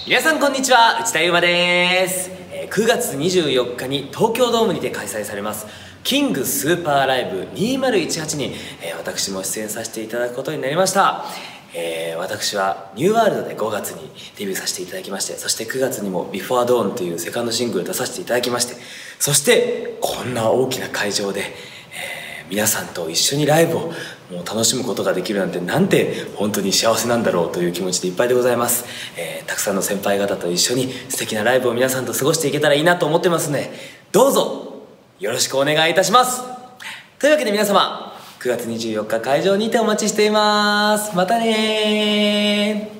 皆さんこんにちは、内田祐馬です。9月24日に東京ドームにて開催されますキングスーパーライブ2018に、私も出演させていただくことになりました。私はニューワールドで5月にデビューさせていただきまして、そして9月にも Before Dawn というセカンドシングルを出させていただきまして、そしてこんな大きな会場で、皆さんと一緒にライブをもう楽しむことができるなんて本当に幸せなんだろうという気持ちでいっぱいでございます。たくさんの先輩方と一緒に素敵なライブを皆さんと過ごしていけたらいいなと思ってますので、どうぞよろしくお願いいたします。というわけで皆様、9月24日会場にてお待ちしています。またねー。